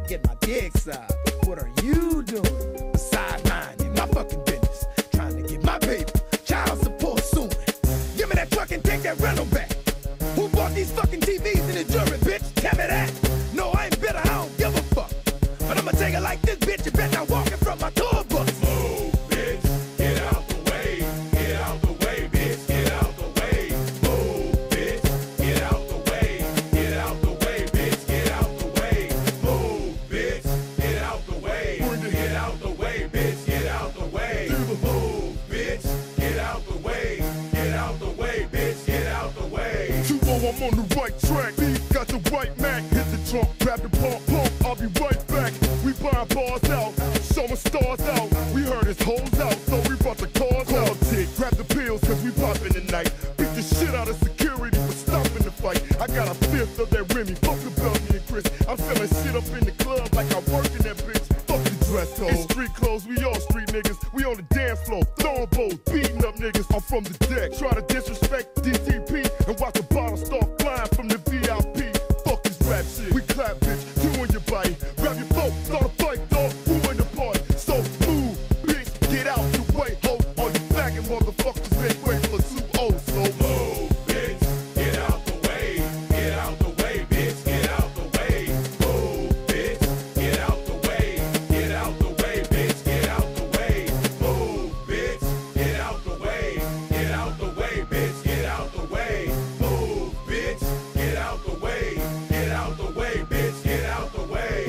get my dick sucked. What are you doing? Besides minding my fucking business, trying to get my paper, child support soon. Give me that truck and take that rental back. Who bought these fucking TVs in the jury, bitch? Tell me that. No, I ain't bitter, I don't give a fuck. But I'ma take it like this, bitch. You bet not walking from my tour bus. Move, bitch, get out the way. Get out the way, bitch, get out the way. Move, bitch, get out the way. Get out the way, bitch, get out the way. Move, bitch, get out the way. Get out the way, bitch, get out the way. Move, bitch, get out the way. Get out the way, bitch, get out the way. 2-0, I'm on the right track. B got the right Mac. Hit the trunk, grab the pump, I'll be right back. We buying bars out, showing stars out. We heard his hoes out, so we brought the cars out. Tick, grab the pills, cause we poppin' tonight. Beat the shit out of security for stopping the fight. I got a fifth of that Remy, fuck the Belgian and Chris. I'm selling shit up in the club like I work in that bitch. Fuck the dress code. It's street clothes, we all street niggas. We on the dance floor, throwing bows, beating up niggas. I'm from the deck, try to disrespect DTP and watch the bottle start flying from the VIP. Fuck this rap shit, we clap bitch, two in your body. Grab your phone, start a fight, dog, who in the party? So move, bitch, get out the way, ho. All you faggot motherfuckers make way for 2-0, so Move, bitch, get out the way. Get out the way, bitch, get out the way. Move, bitch, get out the way. Get out the way, bitch, get out the way. Move, bitch, get out the way. Get out the way, bitch, get out the way. Move, bitch, get out the way. Get out the way, bitch, get out the way.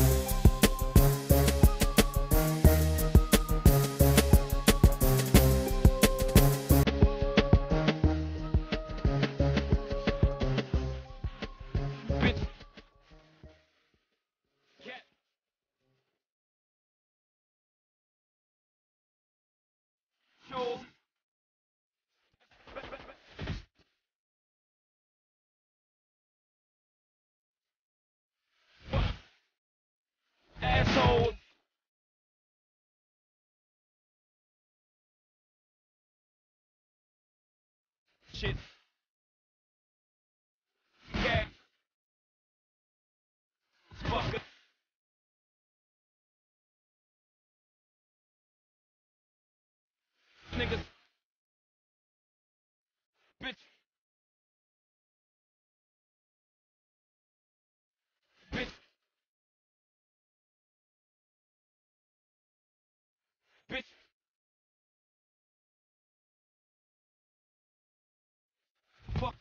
Bitch. Get. Show. Asshole. Shit. Yeah. Fuck it. Niggas. Bitch. Bitch. Bitch. Fuck.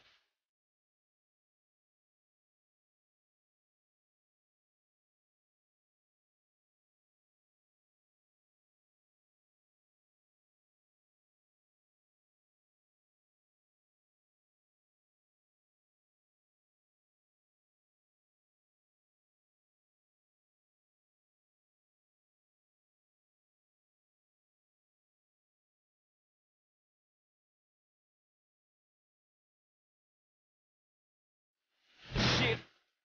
Shit.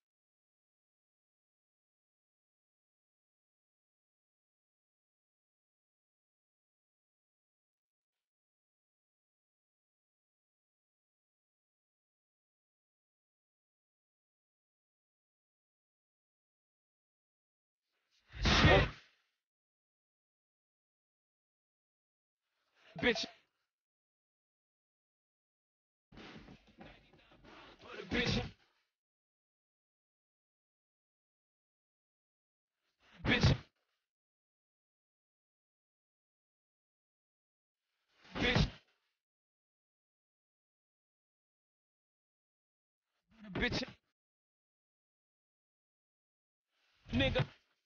Shit. Bitch. Bitch. Bitch. Bitch. Bitch. Nigga.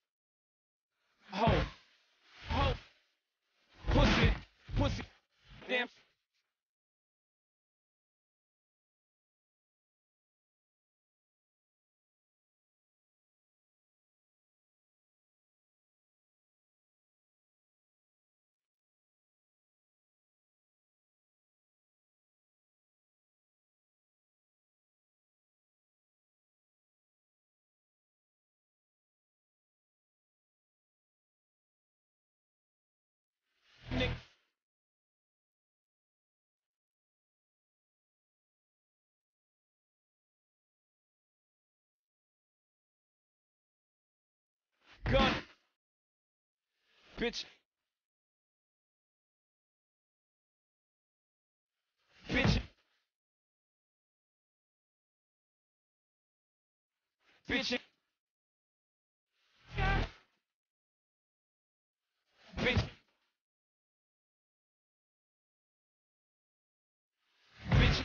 Ho. Ho. Pussy. Pussy. Damn. gun. Bitch. Bitch. Bitch. Bitch. Bitch.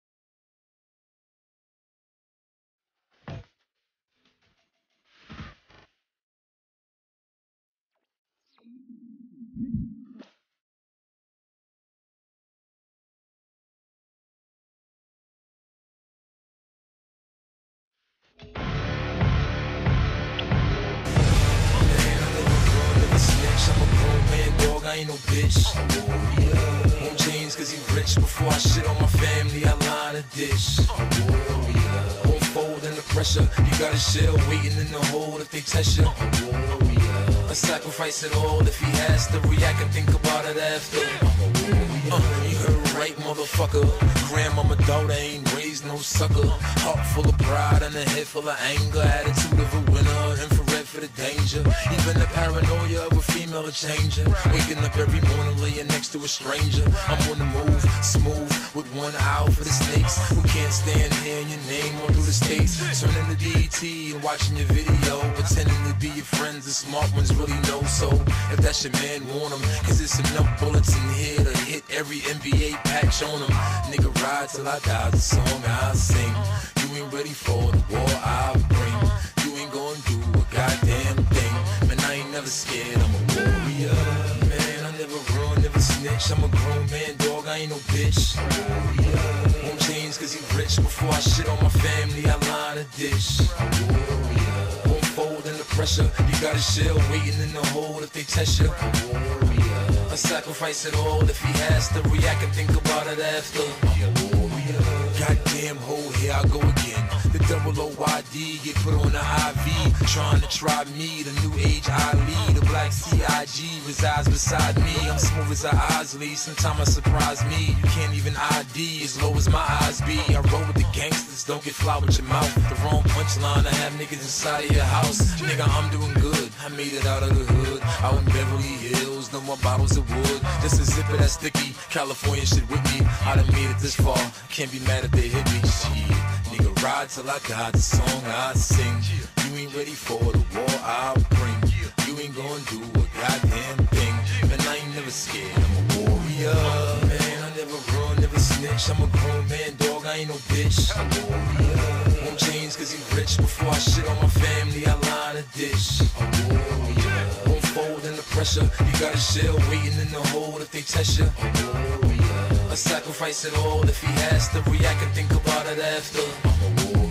I'm a grown man, dog, I ain't no bitch. Won't change cause he rich. Before I shit on my family, I line a dish. Won't fold under pressure. You got a shell waiting in the hole if they test you. I sacrifice it all if he has to react and think about it after. You heard right, motherfucker. Grandmama daughter ain't raised no sucker. Heart full of pride and a head full of anger. Attitude of a winner, infrared for the danger. Even the paranoia of a female changer. Waking up every morning laying next to a stranger. I'm on the move, smooth, with one eye for the snakes. Who can't stand hearing your name all through the states. Turning to DT and watching your video. Pretending to be your friends, the smart ones really know. So if that's your man, warn him. Cause there's enough bullets in here to hit every NBA patch on him. Nigga, ride till I die, the song I sing. You ain't ready for the war I bring. You ain't gonna do a goddamn thing. Man, I ain't never scared, I'm a warrior. Man, I never run, never snitch. I'm a grown man, dog, I ain't no bitch. Won't change cause he rich. Before I shit on my family, I line a dish. Won't fold under pressure. You got a shell waiting in the hole if they test you. I sacrifice it all if he has to react and think about it after. Goddamn hole, here I go again. The double OYD get put on the IV. Trying to try me, the new age I lead. The black CIG resides beside me. I'm smooth as a Osley, sometimes I surprise me. You can't even ID as low as my eyes be. I roll with the gangsters, don't get fly with your mouth. The wrong punchline, I have niggas inside of your house. Nigga, I'm doing good, I made it out of the hood. Out in Beverly Hills, no more bottles of wood. Just a zipper that's sticky, California shit with me. I done made it this far, can't be mad if they hit me. Shit, nigga, ride till I got the song I sing. You ain't ready for the war I bring. You ain't gonna do a goddamn thing. Man, I ain't never scared, I'm a warrior. Man, I never run, never snitch. I'm a grown man, dog, I ain't no bitch. Won't change cause he rich. Before I shit on my family, I line a dish. Won't fold under pressure. You got a shell waiting in the hole if they test you. I sacrifice it all if he has to react and think about it after.